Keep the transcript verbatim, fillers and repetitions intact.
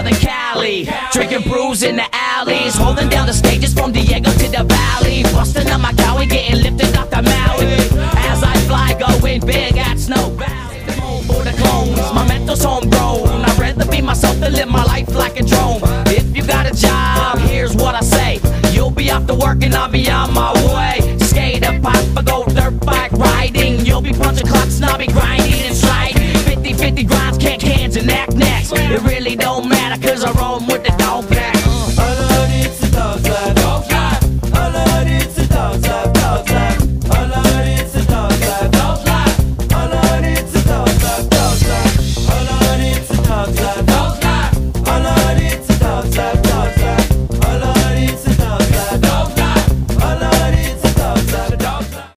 Southern Cali, drinking brews in the alleys, holding down the stages from Diego to the Valley, busting up my cow and getting lifted off the Maui. As I fly, going big at Snow Valley. For the clones, my mental's homegrown. I'd rather be myself than live my life like a drone. If you got a job, here's what I say: you'll be off to work and I'll be on my way. Skater, pop, I go dirt bike riding. You'll be punching clocks and I'll be grinding and sliding. fifty fifty grinds, can't cans and neck necks. It really don't matter cause I roam with the dog.